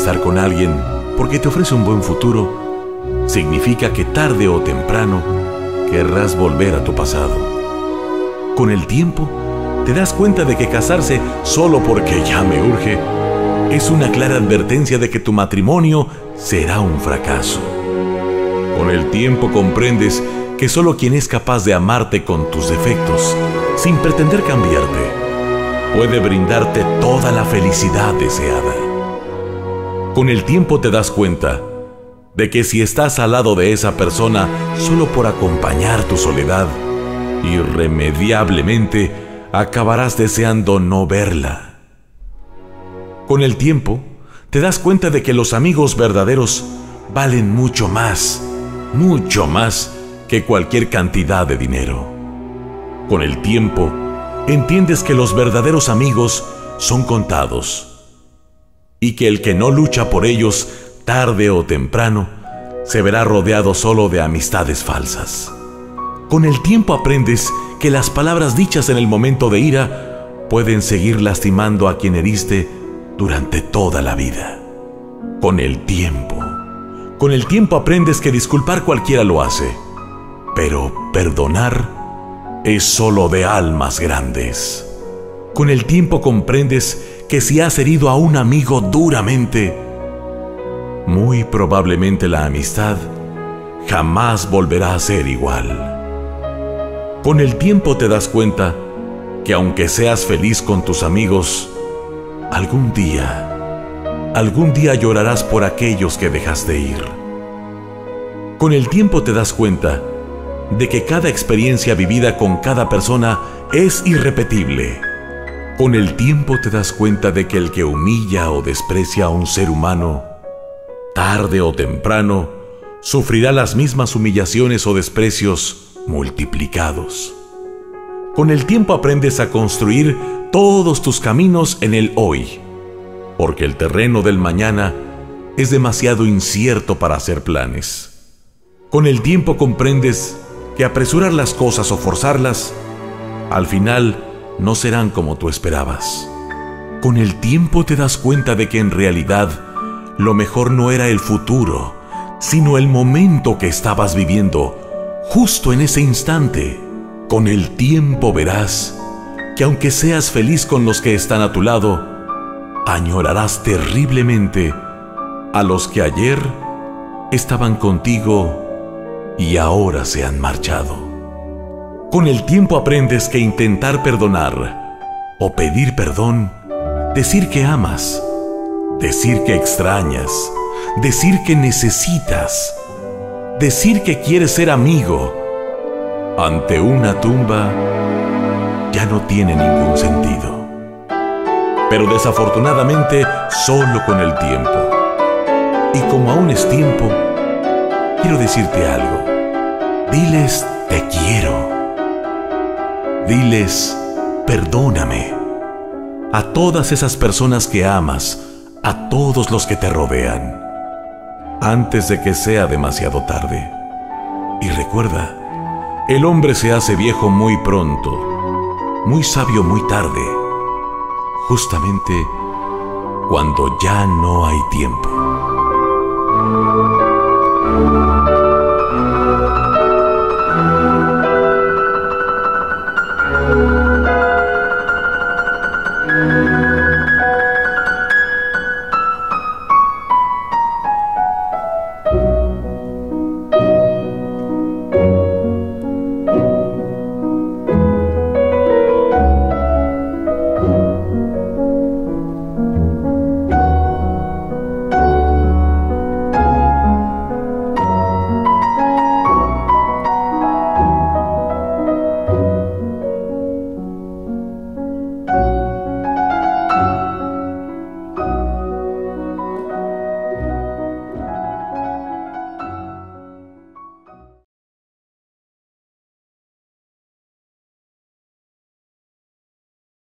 estar con alguien porque te ofrece un buen futuro, significa que tarde o temprano querrás volver a tu pasado. Con el tiempo, te das cuenta de que casarse solo porque ya me urge es una clara advertencia de que tu matrimonio será un fracaso. Con el tiempo comprendes que solo quien es capaz de amarte con tus defectos, sin pretender cambiarte, puede brindarte toda la felicidad deseada. Con el tiempo te das cuenta de que si estás al lado de esa persona solo por acompañar tu soledad, irremediablemente acabarás deseando no verla. Con el tiempo te das cuenta de que los amigos verdaderos valen mucho más que cualquier cantidad de dinero. Con el tiempo entiendes que los verdaderos amigos son contados y que el que no lucha por ellos, tarde o temprano, se verá rodeado solo de amistades falsas. Con el tiempo aprendes que las palabras dichas en el momento de ira pueden seguir lastimando a quien heriste durante toda la vida. Con el tiempo aprendes que disculpar cualquiera lo hace, pero perdonar es solo de almas grandes. Con el tiempo comprendes que si has herido a un amigo duramente, muy probablemente la amistad jamás volverá a ser igual. Con el tiempo te das cuenta que aunque seas feliz con tus amigos, algún día llorarás por aquellos que dejaste ir. Con el tiempo te das cuenta de que cada experiencia vivida con cada persona es irrepetible. Con el tiempo te das cuenta de que el que humilla o desprecia a un ser humano, tarde o temprano, sufrirá las mismas humillaciones o desprecios multiplicados. Con el tiempo aprendes a construir todos tus caminos en el hoy, porque el terreno del mañana es demasiado incierto para hacer planes. Con el tiempo comprendes que apresurar las cosas o forzarlas, al final no serán como tú esperabas. Con el tiempo te das cuenta de que en realidad lo mejor no era el futuro, sino el momento que estabas viviendo justo en ese instante. Con el tiempo verás que aunque seas feliz con los que están a tu lado, añorarás terriblemente a los que ayer estaban contigo y ahora se han marchado. Con el tiempo aprendes que intentar perdonar o pedir perdón, decir que amas, decir que extrañas, decir que necesitas, decir que quieres ser amigo, ante una tumba ya no tiene ningún sentido. Pero desafortunadamente solo con el tiempo. Y como aún es tiempo, quiero decirte algo. Diles te quiero. Diles perdóname. A todas esas personas que amas, a todos los que te rodean, antes de que sea demasiado tarde. Y recuerda, el hombre se hace viejo muy pronto, muy sabio muy tarde, justamente cuando ya no hay tiempo.